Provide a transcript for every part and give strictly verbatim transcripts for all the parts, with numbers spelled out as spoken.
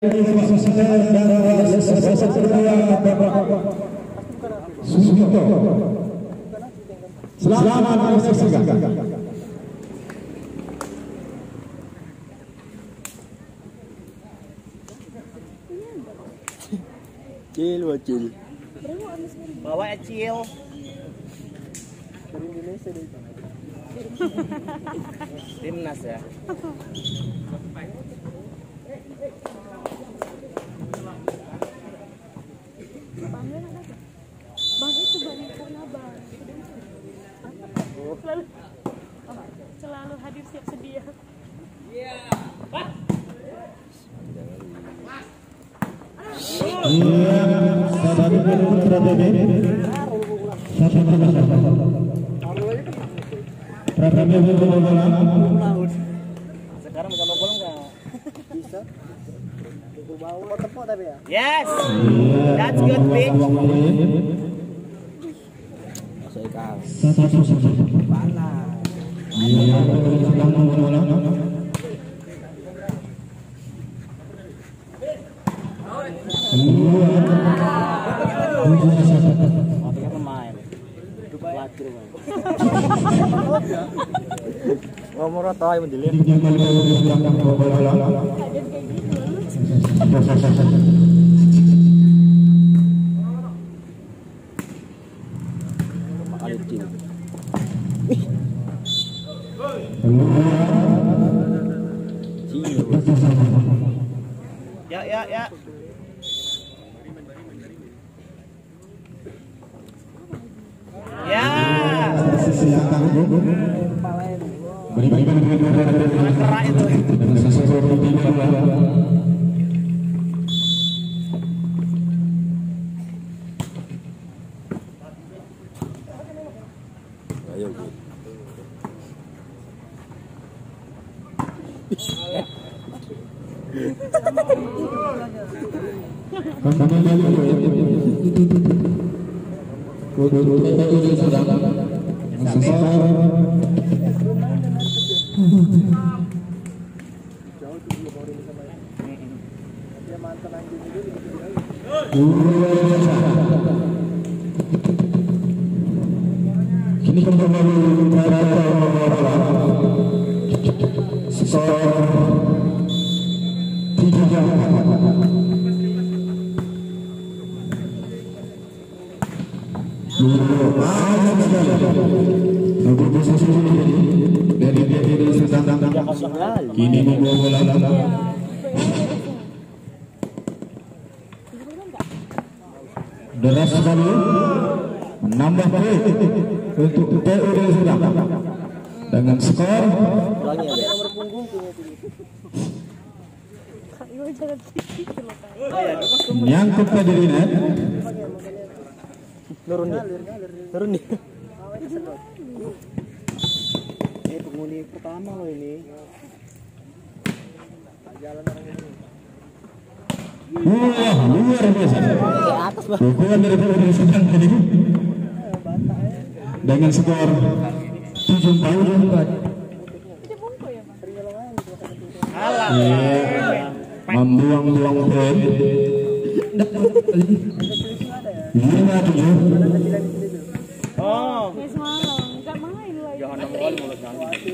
Selamat menyaksikan. Cil, wacil. Bawa Acil. Dari Indonesia deh. Timnas ya. Bang itu banyak karena bang selalu selalu hadir siap sedia. Iya, satu putra Dede. Satu putra. Pratama bola. Sekarang bisa mau bolong nggak? Bisa. Tunggu bawah tepuk tapi ya. Yes, that's good pitch. Masuk ikan. Satu satu. Panas. Iya, sedang bola. Makanya pemain. Pelacur bang. Ngomong rata yang menjelit. Kali cil. Ya ya ya. Ya. Kerak itu. Ayo Bu. Kini kembali skor tiga. Kini membawa bola. Deras sekali menambah poin untuk T U D Serdang dengan skor Nomor punggung nyangkut ke diri net. Turun nih. Turun nih. Ini penghuni pertama loh ini. Jalan orang ini. Wah, luar biasa. Ke atas bang. Dukungan dari T U D Serdang tadi dengan skor tujuh empat. Membuang-buang poin. Lima tujuh. Oh. Ya semalam nggak main lagi. Jangan nongol mulut nanti.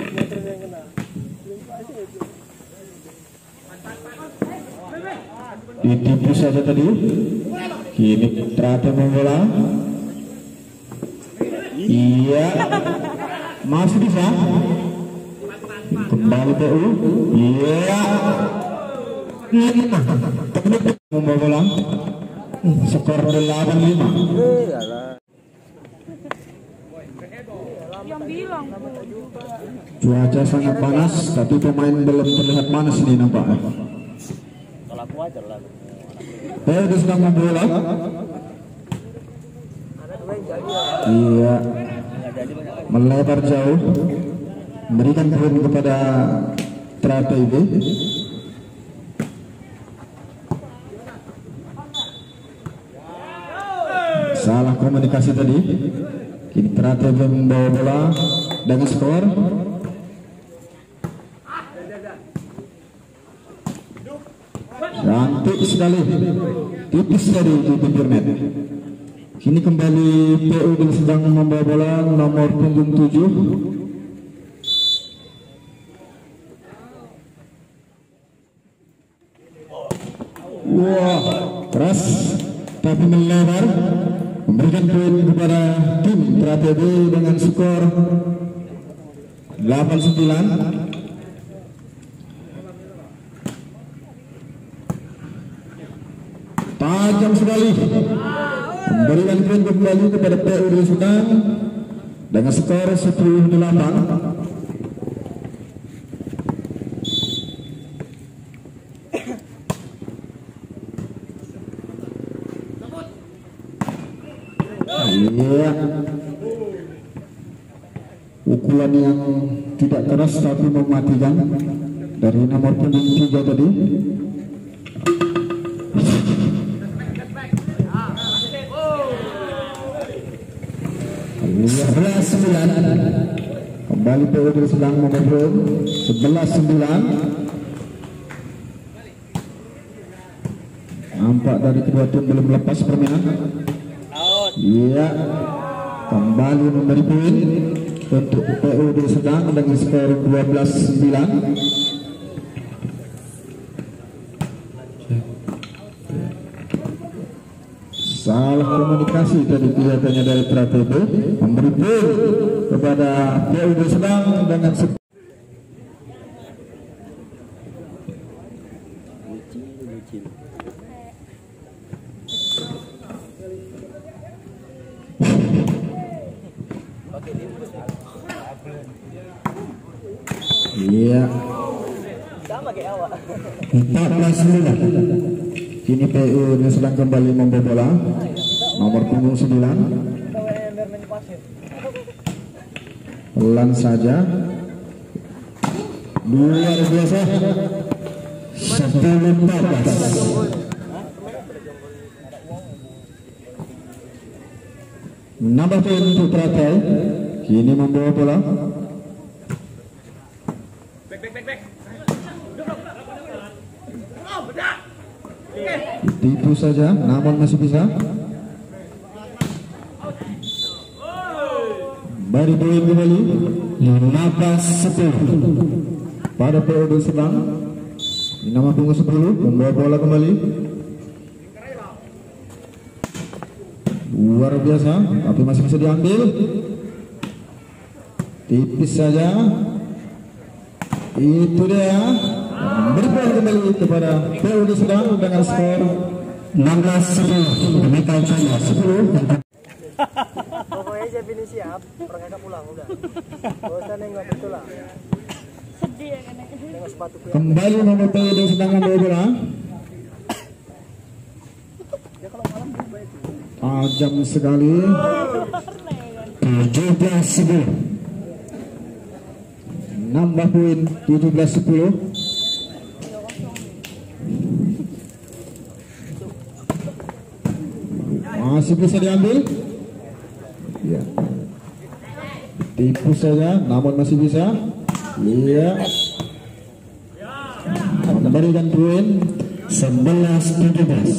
Ditipu saja tadi. Kini terakhir membola. Iya, masih bisa. Kembali T U. Iya. Membawa bola. Skor delapan lima. Yang bilang Cuaca sangat panas, tapi pemain belum terlihat panas nih nampaknya. Kalau aku aja lah. T U D sedang membola. Iya, melebar jauh, memberikan poin kepada Trata I B. Salah komunikasi tadi. Kini Trata I B membawa bola dengan skor dan cantik sekali, tipis dari di pinggir net. Kini kembali P U D sedang membawa bola nomor punggung tujuh. Wah, keras tapi melebar, memberikan poin kepada tim Teratai B dengan skor delapan sembilan. Tajam sekali, memberikan poin kembali kepada P U D Sudang dengan skor sepuluh delapan. Iya, pukulan yang tidak keras tapi mematikan dari nomor punggung tiga tadi. sebelas sembilan, kembali P U D sedang membobol. Sebelas sembilan. Nampak dari kedua tim belum lepas permainan. Iya, kembali memberi poin untuk P U D sedang dengan skor dua belas sembilan. Salah komunikasi tadi kelihatannya dari Teratai B, memberi poin kepada P U D sedang dengan skor iya, empat belas sembilan. Kini P U D sedang kembali membawa bola nomor punggung sembilan. Pelan saja, luar biasa. Sepuluh empat belas. Nambah poin untuk Teratai. Kini membawa bola. Tipu saja, namun masih bisa. Beri poin kembali lima belas sepuluh pada P U D sedang. Nama punggung sepuluh membawa bola kembali. Luar biasa, tapi masih bisa diambil. Tipis saja. Itu dia. Beri poin kembali kepada P U D sedang dengan skor enam belas sepuluh. Demikian saja sepuluh. Pokoknya aja ini siap, mereka pulang udah. Bosan nengok betul lah. Sedih ya kan? Nengok sepatu. Kembali nomor P U D sedang membawa bola. Tajam sekali. tujuh belas sepuluh. Nambah poin tujuh belas sepuluh. Masih bisa diambil. Ya. Tipu saja, namun masih bisa. Iya. Memberikan poin sebelas tujuh belas.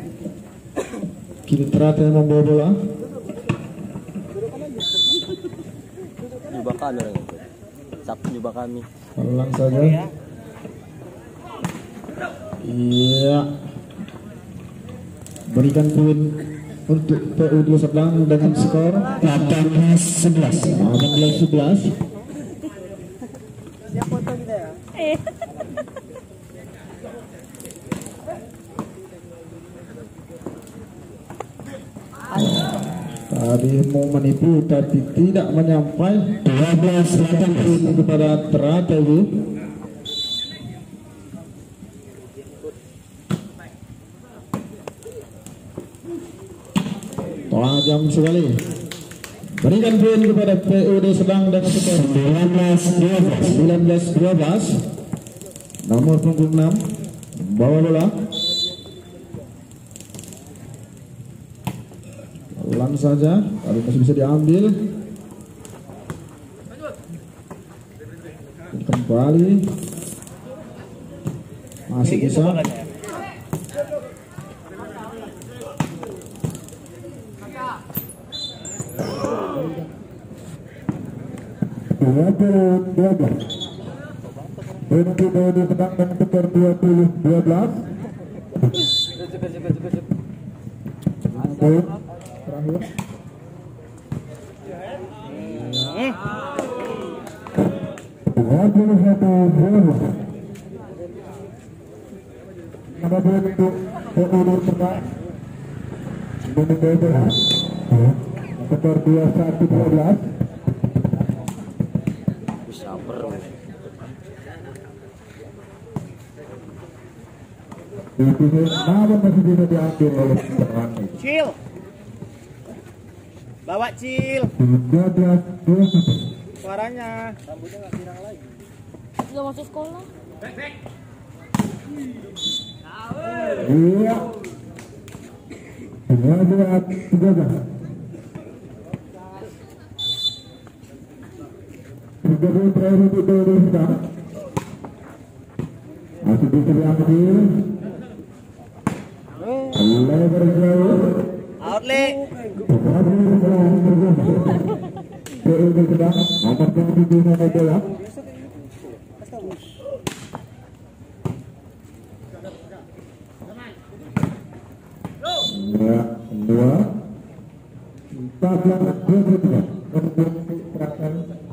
Kini Teratai membawa bola. Jubah kami orang itu. Satu jubah kami. Pelan saja. Iya. Berikan poin untuk P U D sedang dengan skor delapan belas sebelas. delapan belas sebelas. Siap foto kita ya. Eh. Tadi mau menipu tapi tidak menyampai. Dua belas delapan kepada Teratai B. Tajam sekali. Berikan poin kepada P U D sedang dengan skor sembilan belas dua belas. sembilan belas dua belas. Nomor punggung enam bawa bola. Pelan saja, tapi masih bisa diambil. Kembali. Masih bisa. dua puluh dua belas. Berhenti Daudi sedang dan skor dua puluh dua belas. Poin terakhir. dua puluh satu dua belas. Nama poin untuk Daudi sedang dan Daudi. Skor dua puluh satu dua belas. Ini namun masih bisa diambil oleh Perang. Cil. Bawa Cil. dua belas dua puluh satu. Suaranya. Rambutnya nggak pirang lagi. Sudah masuk sekolah. Iya. dua belas tiga belas. Tiga poin terakhir untuk Indonesia. Masih bisa diambil. Lebar jauh. Outlet. Beruntung sedang nomor tujuh nomor bola. Dua, dua, empat belas, dua puluh tiga. Terakhir.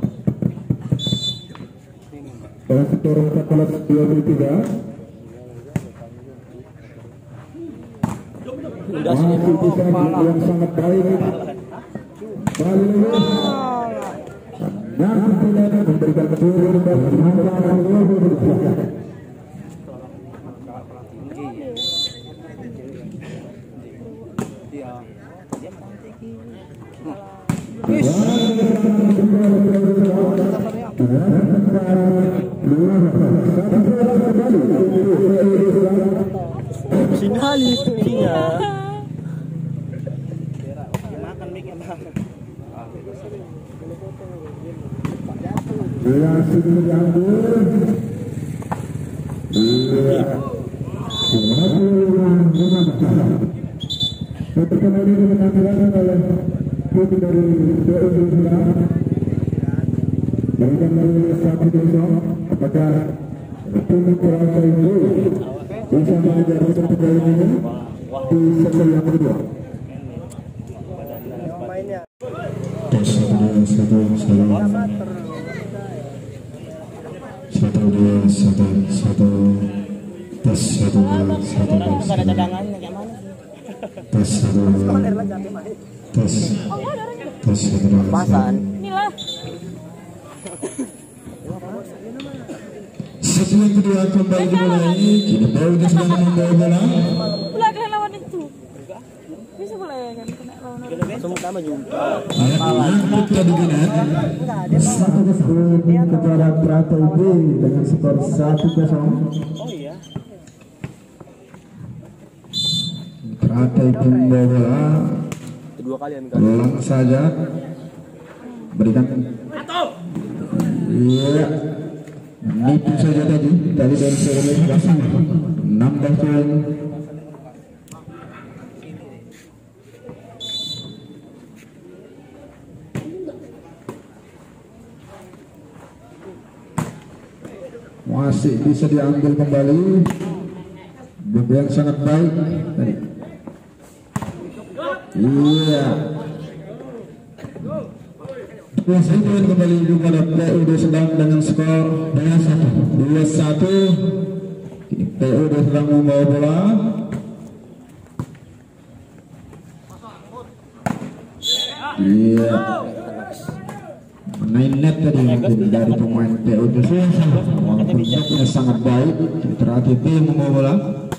Pada skor empat belas dua puluh tiga. Masih bisa yang sangat baik. Balik dan tidak memberikan keturunan dan menambahkan gol berikutnya. Sinali, sinya. Makan mic-nya bang. Bola sudah diambil. Iya. Pertandingan ini menandakan oleh putih dari Indonesia. Berikan dari satu kosong. Apakah tim Kurasa ini bisa mengejar pertandingan ini di set yang kedua? Mainnya. Satu satu satu satu dua satu satu tes satu dua satu dua Nggak ada cadangannya kayak mana sih? tes satu dua tes tes satu dua Pasan. Inilah. sesi yang kedua kembali dimulai. Kini Daudi sedang membawa bola. Pula kalian lawan itu. Bisa pula ya kan kena lawan orang. Semua nama juga. Angkut tadi Ginan. Satu gol kepada Prata U B dengan skor satu kosong. Oh iya. Prata U B membawa bola. Kedua kali yang kan. Ulang saja. Berikan. Iya. Nipu saja tadi. Tadi dari Serele Gasang. enam belas poin. Masih bisa diambil kembali. Bola yang sangat baik tadi. Iya. Masih poin kembali kepada P U D Sedang dengan skor dua satu. Kini P U D Sedang membawa bola. Iya. Main net tadi mungkin dari pemain P U D Sedang. Walaupun netnya sangat baik, terakhir P membawa bola.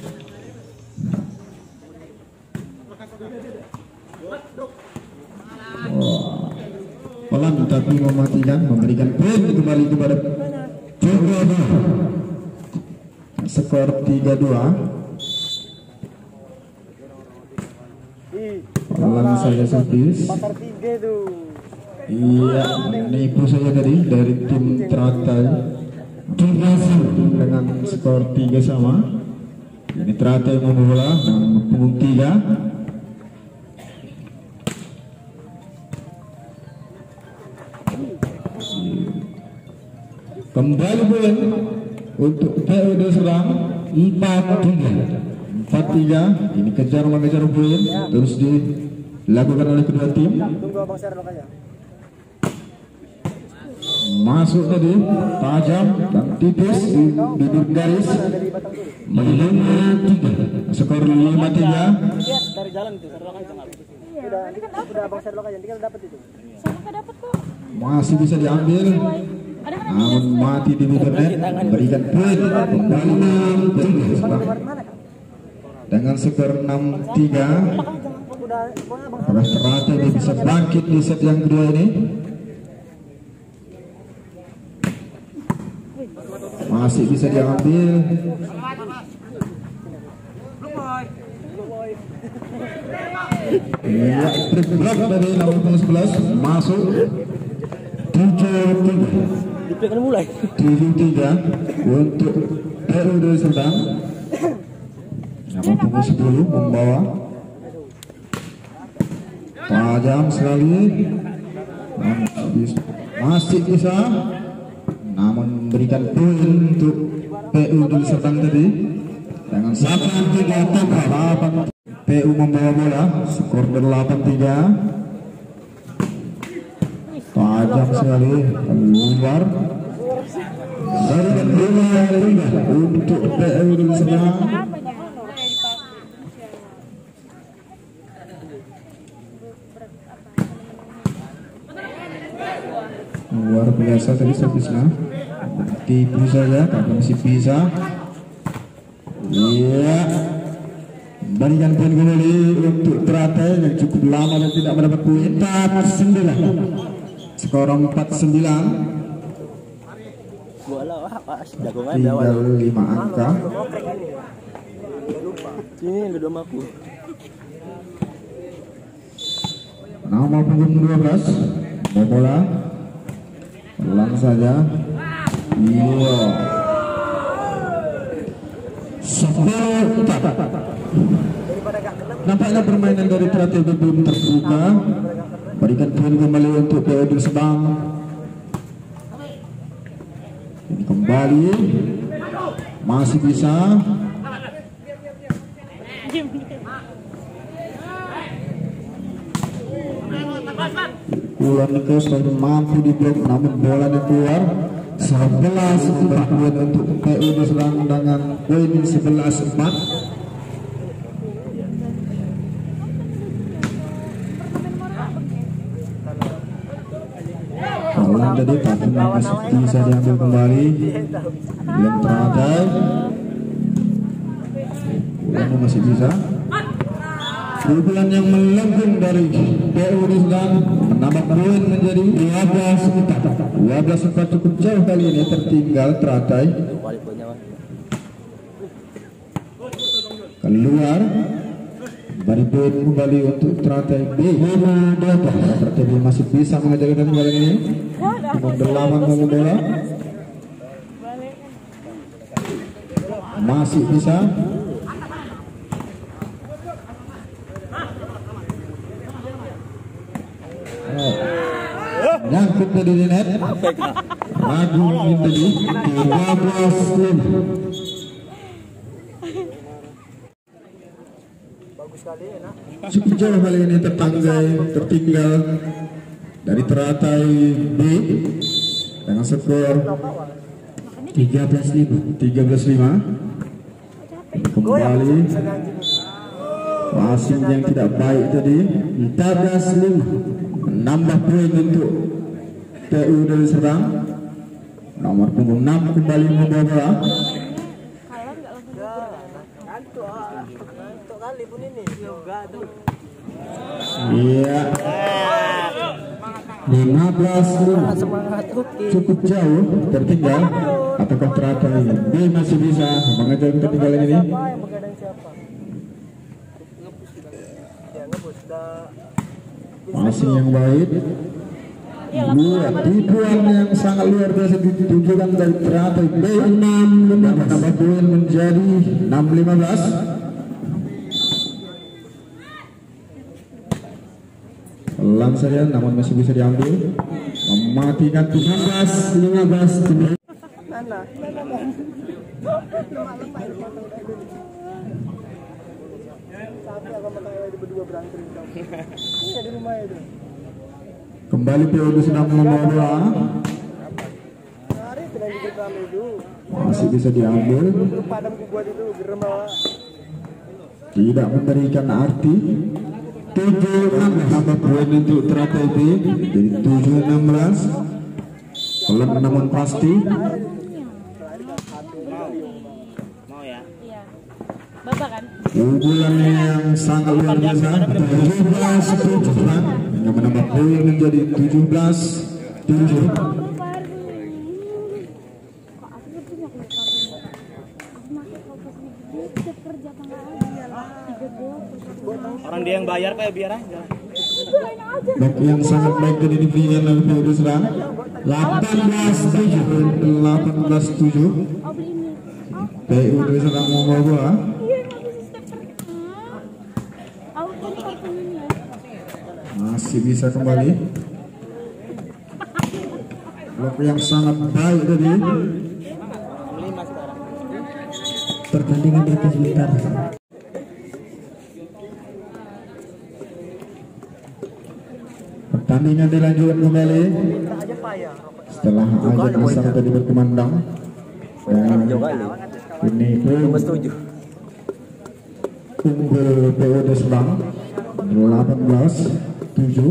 Pelan tapi mematikan, memberikan poin kembali kepada Jawa. Skor tiga dua. Pelan saja servis. Bakar tiga tuh. Iya, menipu saja tadi dari tim Teratai dengan skor tiga sama. Ini Teratai membawa bola dengan punggung tiga. Kembali poin untuk P U D Serang empat tiga. empat tiga. Ini kejar mengejar poin terus dilakukan oleh kedua tim. Tunggu Abang Sherlock aja. Masuk tadi tajam dan tipis di bibir garis. lima tiga. Skor lima tiga. Lihat dari jalan itu Sherlock aja nggak. Udah, udah Abang Sherlock aja tinggal dapat itu. Sama nggak dapat kok. Masih bisa diambil. Ada kan Namun mati di bibir net. Berikan poin kembali Mana kan? dengan skor enam tiga. Udah, pokoknya Abang Apakah ternyata dia bisa bangkit di set yang kedua ini? Masih bisa diambil. Ya, trik blok dari nomor sebelas masuk tujuh tiga. Akan mulai. tujuh tiga untuk P U D Serdang. Nomor punggung sepuluh membawa tajam sekali. Masih bisa, namun memberikan poin untuk P U D Serdang tadi dengan delapan tiga delapan. P U membawa bola, skor delapan tiga. Tajam sekali keluar dari bola untuk P U D Serdang. Luar biasa tadi servisnya, tipu saja tapi masih bisa. Iya, berikan poin kembali untuk Teratai yang cukup lama dan tidak mendapat poin. Empat sembilan, skor empat sembilan. Bola wah, jagongan Tinggal lima angka. Ini yang kedua aku. Nomor punggung dua belas bola ulang saja. Iya, sepuluh empat. Nampaknya permainan dari Teratai belum terbuka. Berikan poin kembali untuk P U D Sebang. Ini kembali masih bisa. Ulan Nikos mampu diblok namun bolanya keluar. Sebelas empat untuk P U D Serang dengan poin sebelas empat. Ulan tadi tapi masih bisa diambil kembali. Yang Teratai Ulan masih bisa. Pukulan yang melengkung dari P U D Serang menambah poin menjadi dua belas empat. dua belas empat cukup jauh kali ini tertinggal Teratai. Keluar beri poin kembali untuk Teratai B. lima dua. Teratai B masih bisa mengejarkan bola ini. Delapan ngomong bola. Masih bisa. Nyangkut tadi di net. Agung tadi tiga belas lima. bagus sekali enak. Cukup jauh kali ini tertanggai tertinggal dari Teratai B dengan skor tiga belas lima. tiga belas lima. Kembali passing yang tidak baik tadi. Empat belas lima. Menambah poin untuk P U D Serang. Nomor punggung enam kembali membawa bola. Untuk kali pun ini juga tuh. Iya. lima belas lima. Cukup jauh tertinggal. Apakah Teratai B masih bisa mengejar ketinggalan ini? Siapa yang begadang siapa? Ya ngebus dah. Passing yang baik. Dua tipuan yang sangat luar biasa ditunjukkan dari Teratai B. enam lima belas. Tambah poin menjadi enam lima belas. Pelan saja namun masih bisa diambil. Mematikan tujuh belas lima belas. Sampai aku makan lagi berdua berantem. Iya di rumah itu. Kembali P O D sedang membawa bola. Hari tidak di rame itu. Masih bisa diambil. Padam ku buat itu gerem bawa. Tidak memberikan arti. tujuh enam tambah poin untuk Tratebe jadi tujuh enam belas. Pelan namun pasti. Mau ya? Iya. Bapak kan? Unggulannya yang sangat luar biasa tujuh belas tujuh yang menambah poin menjadi tujuh belas tujuh. Oh, baru. Kok aku berpunya kulit kartu? Aku masih fokus di dia kerja tanggal tiga bulan. Orang dia yang bayar kayak biar aja. Biarin aja. Blok yang sangat baik tadi diberikan oleh P O D Serang delapan belas tujuh delapan belas tujuh. Oh, beli ini. Oh, P O D Serang membawa bola. iya nggak bisa step kerja. Aku kan kartu ini ya. Masih bisa kembali. Blok yang sangat baik tadi. Lima sekarang. Pertandingan berhenti sebentar. Pertandingan dilanjutkan kembali Tak aja payah. setelah ajang asal tadi berkumandang. Dan Jauh kali. ini pun Cuma setuju. unggul P O D Serang delapan belas tujuh.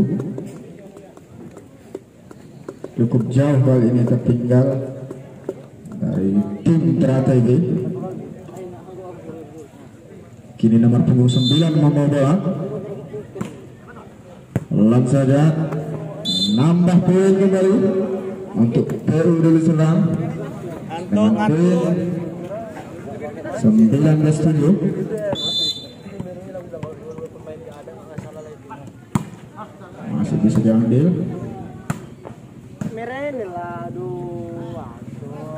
Cukup jauh kali ini tertinggal dari tim Tratebe. Kini nomor punggung sembilan membawa bola. Langsung saja nambah poin kembali untuk P O D Serang dengan poin sembilan belas tujuh. Masih bisa diambil. Merah ini lah, aduh. Aduh.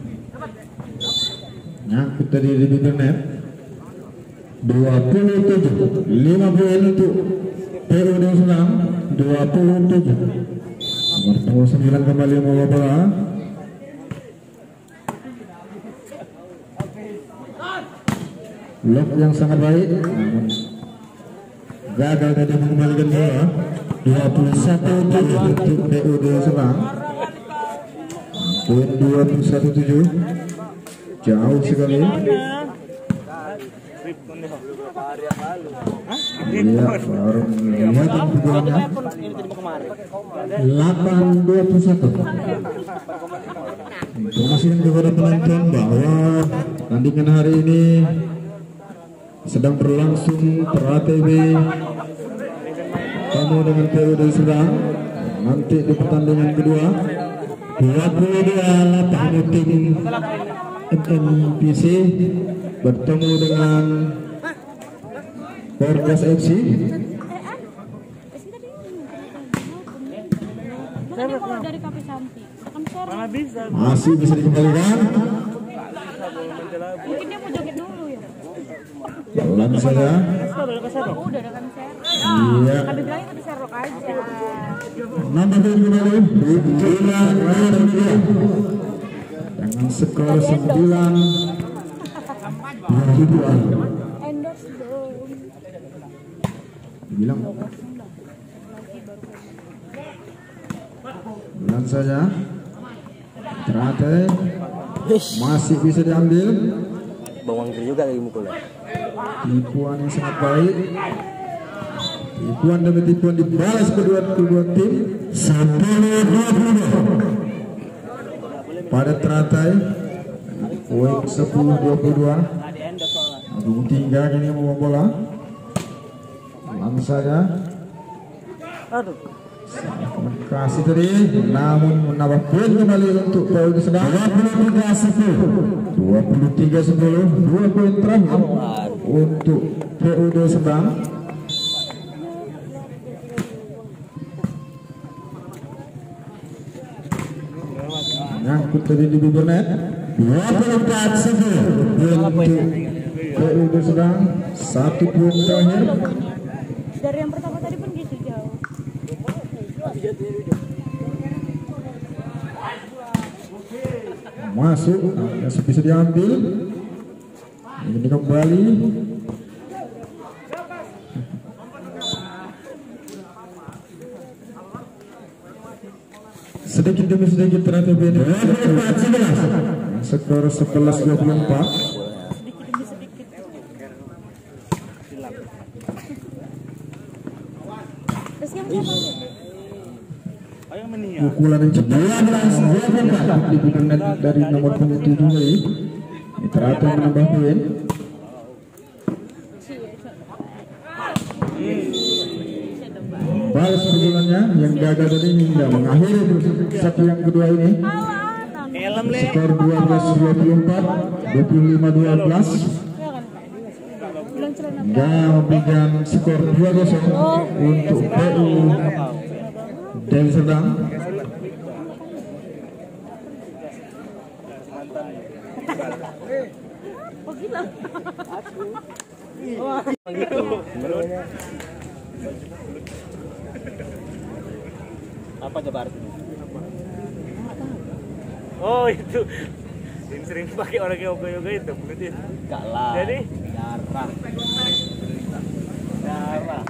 Nyangkut tadi di bibir net. dua puluh tujuh lima poin untuk P O D Serang dua puluh tujuh. Nomor punggung sembilan kembali membawa bola. Blok yang sangat baik namun gagal tadi mengembalikan bola. Dua puluh satu tujuh untuk P O D Serang. Poin dua puluh satu tujuh. Jauh sekali. Iya, baru melihat pukulannya. delapan dua puluh satu. Informasikan kepada penonton bahwa tandingan hari ini sedang berlangsung. Tratebe kamu dengan P O D Serang. Nanti di pertandingan kedua dua puluh dua delapan tim M M P C bertemu dengan Porgas F C. Mana dia kalau dari Kafe Santi? Kan share. Mana bisa? Masih bisa dikembalikan. Mungkin dia mau joget dulu ya. Pelan saja. Oh, udah ada kan share. Iya. Kami bilang itu di Sherlock aja. Nambah poin kembali. Sembilan dua. Dengan skor sembilan dua. Endorse dong. Bilang. Pelan saja. Teratai masih bisa diambil. Bang Wangkir juga lagi mukulnya. Tipuan yang sangat baik. Tipuan demi tipuan dibalas kedua kedua tim. Sepuluh dua puluh pada teratai. Poin sepuluh dua puluh dua. Agung tinggal ini membawa bola. Langsung saja. Aduh. Kasih tadi, namun menambah poin kembali untuk P O D Serang. dua puluh tiga sepuluh. dua puluh tiga sepuluh. Dua poin terakhir untuk P O D Serang. Nyangkut tadi di bibir net. dua puluh empat sepuluh. Untuk P O D Serang. Satu poin terakhir. Dari yang pertama tadi pun gitu jauh. masuk, masih bisa diambil. Ini kembali. Sedikit demi sedikit terhadap ini. Skor sebelas dua puluh empat. Pukulan yang cepat diberikan dari nomor punggung tujuh ini. Teratur menambah poin. Balas pukulannya yang gagal tadi hingga mengakhiri satu yang kedua ini. Skor dua belas dua puluh empat, dua puluh lima dua belas. Hingga memberikan skor dua kosong untuk P U Deli Serdang. Apa coba artinya? Oh itu yang sering pakai orang yoga-yoga itu berarti. Enggak lah. Jadi darah. darah.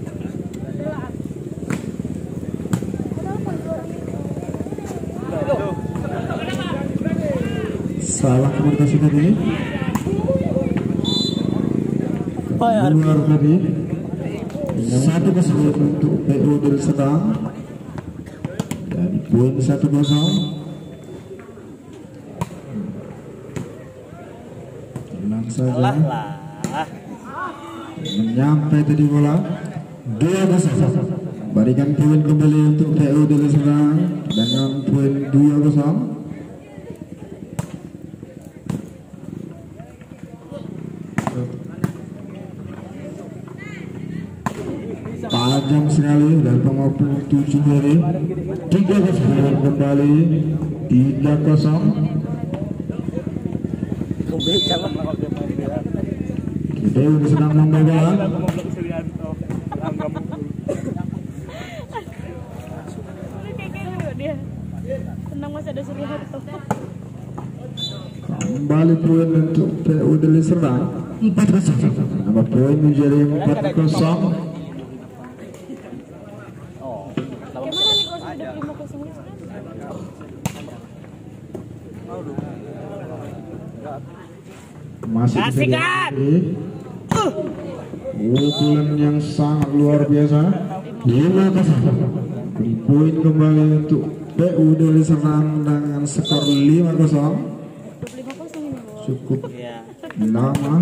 Salah komunikasi tadi. Luar tadi. Satu kosong untuk P U Deli Serdang. Dan poin satu kosong. Tenang saja. Lah lah. Menyampai tadi bola. Dua kosong. Berikan poin kembali untuk P U Deli Serdang dengan poin dua kosong. Tajam sekali dari pengopung tujuh hari. Tiga kosong kembali. Tiga kosong. Kita udah sedang membawa. Tenang masih ada Suryaharto. Kembali poin untuk P U Deli Serdang. Empat kosong. Nama poin menjadi empat kosong. Gimana nih kalau sudah lima kosong ini? Masih bisa diambil. Pukulan yang sangat luar biasa. Lima kosong. Poin kembali untuk P U Deli Serdang dengan skor lima kosong. lima kosong ini, Bu. Cukup Iya. lama.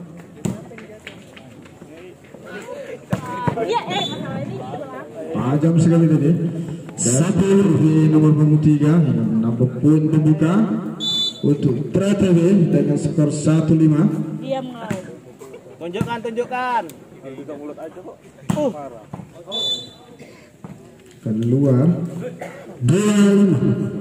Iya, eh masalah ini Tajam sekali tadi. Satu di nomor punggung tiga menambah poin pembuka untuk T T W dengan skor satu lima. diam kau. Tunjukkan, tunjukkan. Uh. Keluar dua lima.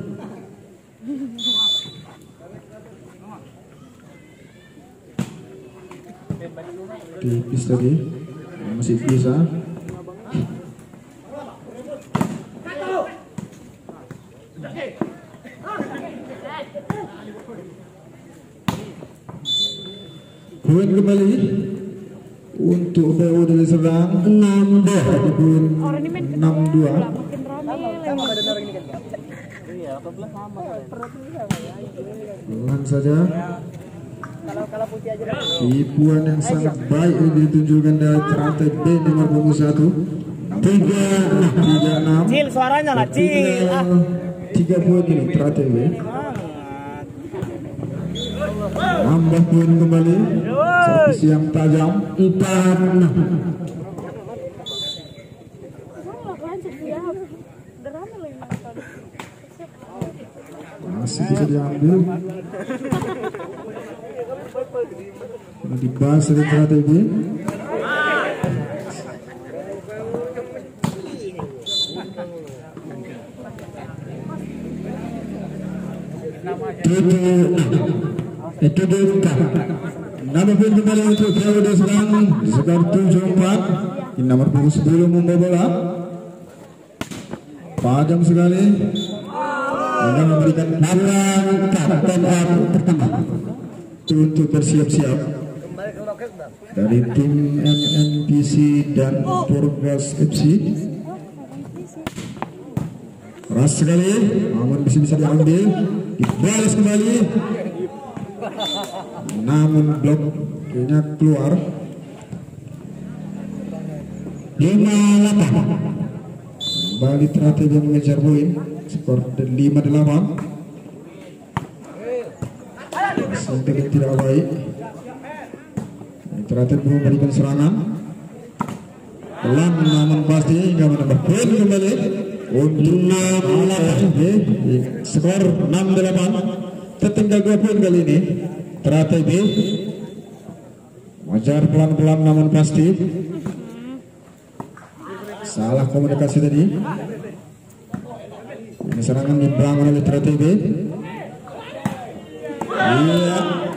Tipis tadi, masih bisa. Poin kembali untuk P U Deli Serdang enam dua. Poin enam dua. Makin rame lagi. Pelan saja. Kalau kalau putih aja. Tipuan yang sangat baik yang ditunjukkan dari teratai B nomor punggung satu. Tiga tiga enam. Cil suaranya lah, Cil. Ah. Tiga poin ini teratai B. Nambah poin kembali. Servis yang tajam empat enam. Masih bisa diambil. Dibahas dari teratai B. Itu dia. Nama pun kembali untuk P U Deli Serdang di skor tujuh empat. Di nomor punggung sepuluh membawa bola. Padam sekali. Hingga memberikan pulang kapten pertama untuk bersiap-siap Kembali ke loket bang. dari tim M N P C dan Purgas F C. Keras sekali, namun bisa bisa diambil, dibalas kembali, namun blok kayaknya keluar. lima delapan kembali terakhir yang mengejar poin, skor lima delapan. Sampai tidak baik. Terakhir memberikan serangan pelan namun pasti hingga menambah poin kembali untuk enam delapan. Skor enam delapan, tertinggal dua poin kali ini. Terakhir B wajar pelan-pelan namun pasti. Salah komunikasi tadi. Ini serangan dibangun oleh terakhir B. Iya,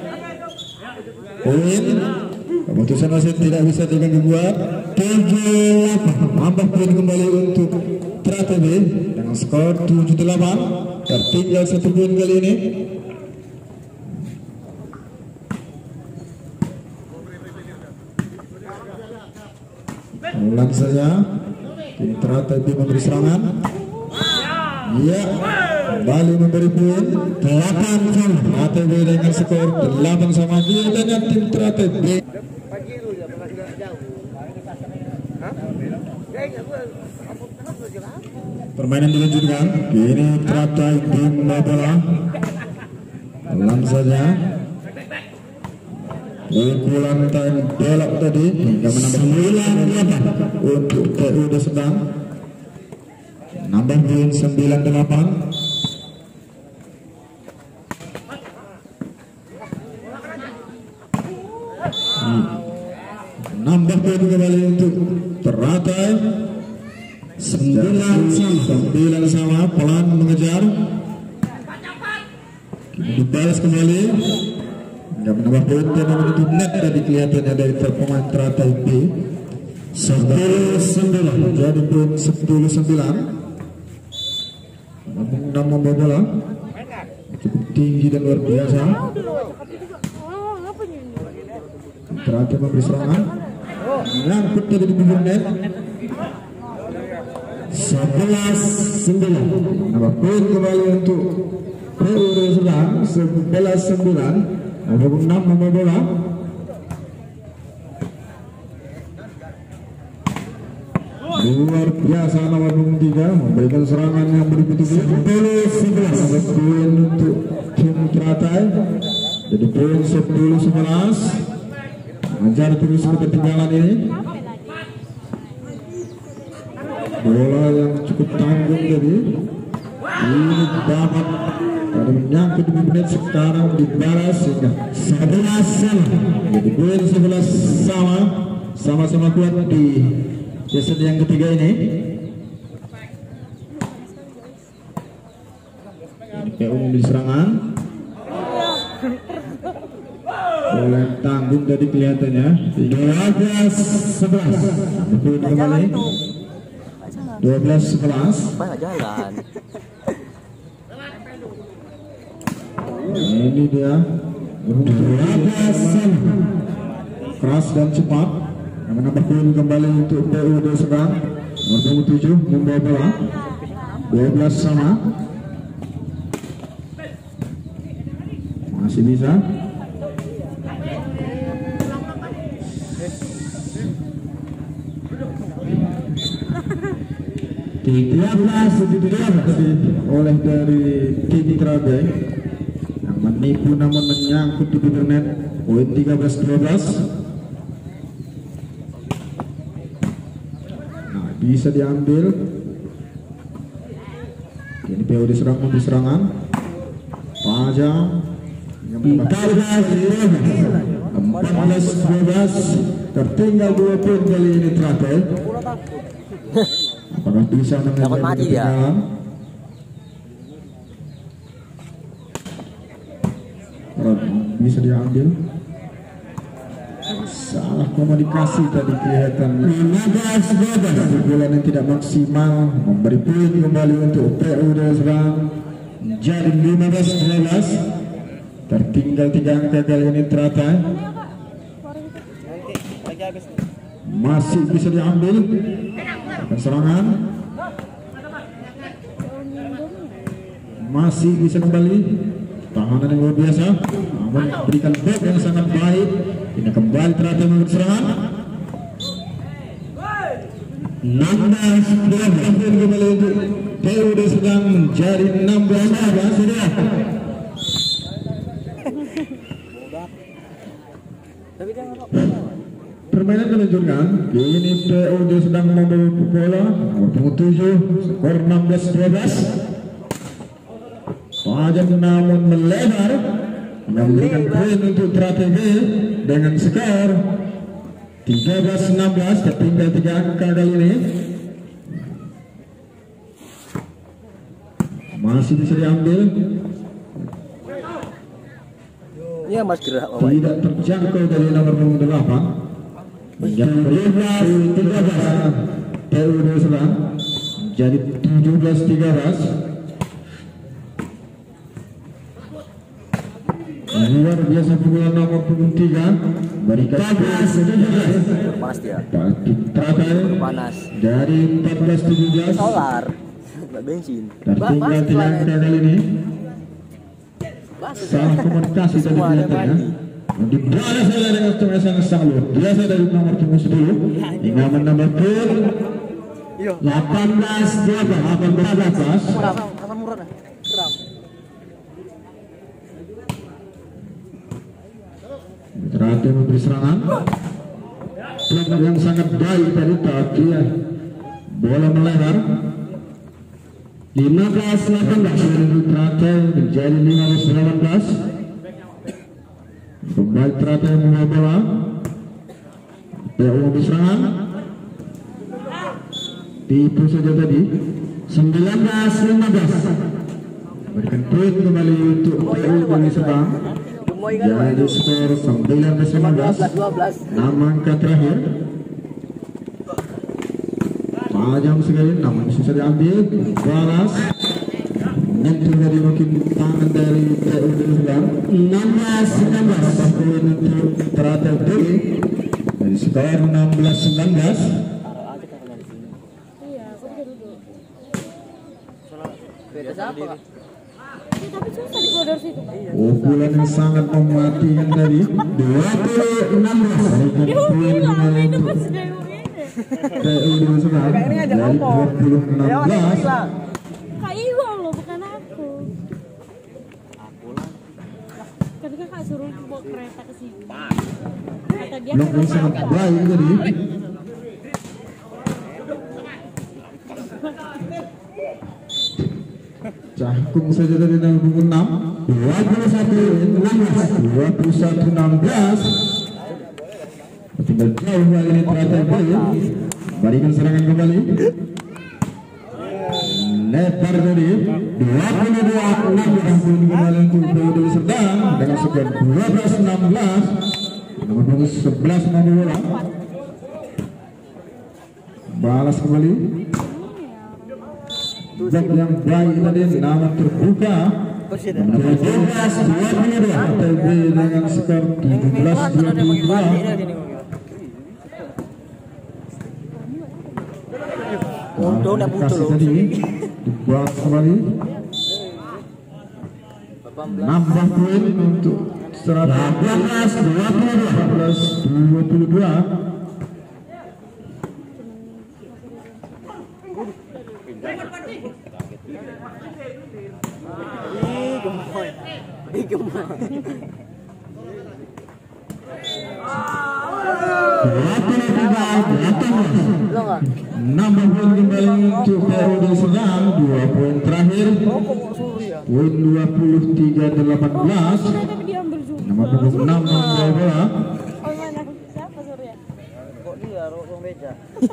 poin. Keputusan wasit tidak bisa diganggu buat. tujuh delapan, tambah poin kembali untuk Trate B dengan skor tujuh delapan, tertinggal satu poin kali ini. Ulang saja, tim Trate B memberi serangan. Iya, kembali memberi poin delapan sama. Trate B dengan skor delapan sama. Gilanya tim Trate B. Pagi dulu ya, pernah sudah jauh. Hah? Ya enggak gua apa apa juga. Permainan dilanjutkan. Kini Trate B bola. Pelan saja. Pukulan time belok tadi hingga menambah sembilan delapan untuk P U D Sedang. Nambah poin sembilan delapan. Nambah poin kembali untuk teratai sembilan sama. Sembilan sama, pelan mengejar. Dibalas kembali. Hingga menambah poin dan itu net tadi kelihatannya dari pemain teratai B. sepuluh sembilan. Jadi poin sepuluh sembilan. Enam membawa bola cukup tinggi dan luar biasa. Terakhir memberi serangan, nyangkut tadi di bibir net. sebelas sembilan. Nambah poin kembali untuk P U D Sedang. sebelas sembilan. Ada enam membawa bola. Luar biasa nomor tiga memberikan serangan yang berikutnya. sepuluh sebelas. Poin untuk tim Teratai. Jadi poin sepuluh sebelas. Ajar terus ketertinggalan ini. Bola yang cukup tanggung tadi. Ini dapat tadi menyangkut di menit, sekarang dibalas sehingga sebelas sama. Jadi poin sebelas sama. Sama-sama kuat di sesi yang ketiga ini. P U di serangan. Oleh tanggung tadi kelihatannya. dua belas sebelas. Poin kembali. dua belas sebelas. Apa nggak jalan? Ini dia. dua belas sama. Keras dan cepat. Menambah poin kembali untuk P U D Sedang. Nomor tujuh membawa bola. dua belas sama. Masih bisa. tiga belas oleh dari tim Teratai yang menipu namun menyangkut di bibir net. Poin tiga belas dua belas. Nah, bisa diambil. Ini P U D Sedang memberi serangan. Pajang empat belas dua belas. Tertinggal dua poin kali ini Teratai. Apakah bisa Dapat mati dia. Bisa diambil. Salah komunikasi tadi kelihatan. lima belas dua belas. Bola yang tidak maksimal memberi poin kembali untuk P U D Sedang. menjadi lima belas dua belas. Tertinggal tiga angka kali ini teratai. Masih bisa diambil serangan, masih bisa kembali tahanan yang luar biasa, namun berikan back yang sangat baik. Ini kembali teratai memberi serangan enam belas dua belas kembali untuk P U D sedang menjadi enam belas dua belas. Sudah permainan dilanjutkan. Kini P U D sedang membawa bola nomor punggung tujuh, skor enam belas dua belas. Tajam namun melebar, memberikan poin untuk Teratai B dengan skor tiga belas enam belas. Tertinggal tiga angka kali ini. Masih bisa diambil. Ya Mas gerak Tidak terjangkau dari nomor punggung delapan. Menjadi tujuh belas tiga belas. P U D sedang jadi tujuh belas tiga belas. Luar biasa pukulan nomor punggung tiga. Berikan panas dia. Teratai Panas. dari empat belas tujuh belas. Solar. Enggak bensin. Tertinggal tiga angka kali ini. Salah komunikasi dari kelihatannya. Dibalas oleh dengan teman yang sangat luar biasa dari nomor punggung sepuluh. Hingga menambah pun delapan belas dua belas. delapan belas. Teratai memberi serangan. Pelanggan yang sangat baik dari Taki. Bola melebar. lima belas delapan belas untuk Teratai menjadi lima belas delapan belas. Kembali Teratai membawa bola. P U memberi serangan. Tipu saja tadi. sembilan belas lima belas. Berikan poin kembali untuk P U dari Sebang. Jadi skor sembilan belas lima belas. enam angka terakhir. Tajam sekali, namun susah diambil. Balas menyentuh dari mungkin tangan dari P U D Sebang. enam belas sembilan belas. Poin untuk Teratai B dari skor enam belas sembilan belas. Iya, aku bisa duduk. Beda siapa? Ya, tapi susah di koridor situ, Pak. Pukulan yang sangat mematikan tadi. dua puluh enam belas. Berikan poin kembali untuk P U D Sebang dari dua puluh enam belas. Kak Iwa loh, bukan aku. Tapi kakak suruh bawa kereta ke sini. Kata dia Blok yang sangat baik tadi. Cangkung saja dari nomor punggung enam. dua puluh satu enam belas. dua puluh satu enam belas. Tinggal jauh kali ini Teratai B. Berikan serangan kembali. Lebar tadi. dua puluh dua enam belas. Kembali untuk P U D Serdang dengan skor dua belas enam belas. Nomor punggung sebelas membawa bola. Balas kembali. Blok yang baik tadi namun terbuka. tujuh belas dua puluh dua. Teratai B dengan skor tujuh belas dua puluh dua. Untung nak muncul loh. Dibuat kembali. Nambah poin untuk delapan belas dua puluh dua. delapan belas dua puluh dua. Ih, gemoy. Ih, gemoy. Nambah poin kembali untuk P U D Serdang. Dua poin terakhir. Poin dua puluh tiga delapan belas. tapi diambil juga. Nomor punggung enam membawa bola. Oh, mana? Siapa Surya? Kok dia ruang meja?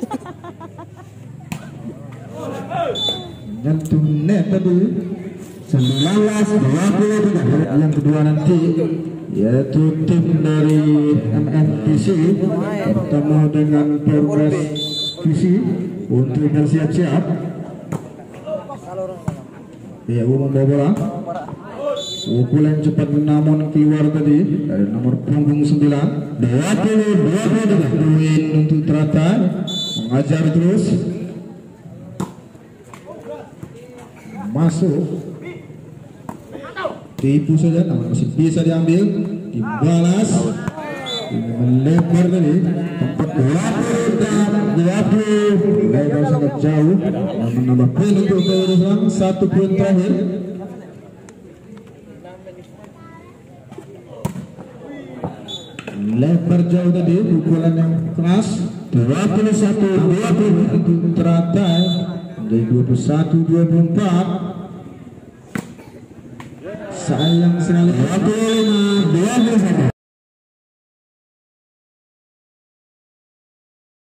Nyentuh net tadi. sembilan belas dua puluh tiga. Yang kedua nanti yaitu tim dari M N P C bertemu dengan Progress P C untuk bersiap-siap. Iya, umum bola. Pukulan cepat namun keluar tadi dari nomor punggung sembilan. Dua puluh dua puluh poin untuk teratai. Mengajar terus. Masuk. Tipu saja, namun masih bisa diambil. Dibalas. Ini melebar tadi. Tempat dua puluh dan dua puluh. Lebar sangat jauh. Menambah poin untuk keurusan satu poin terakhir. Lebar jauh tadi, pukulan yang keras. Dua puluh satu dua puluh untuk teratai. Menjadi dua puluh satu dua puluh empat. Sayang sekali. Dua puluh lima dua puluh satu.